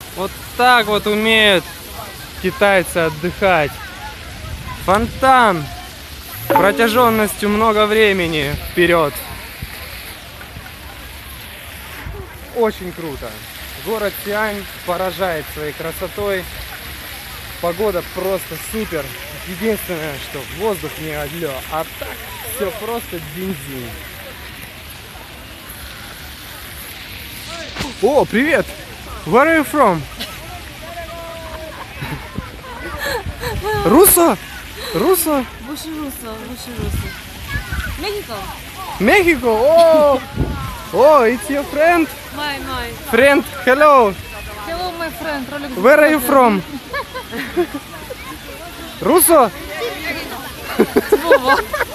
Вот так вот умеют китайцы отдыхать. Фонтан протяженностью много времени вперед. Очень круто. Город Сиань поражает своей красотой. Погода просто супер. Единственное, что воздух не алё, а так все просто бензин. О, привет! Where are you from? Руссо? Руссо? Буши-руссо. Мехико. Мехико? О! О, it's your friend? My. Friend, hello! Hello, my friend. Where are you from? Руссо? Вова.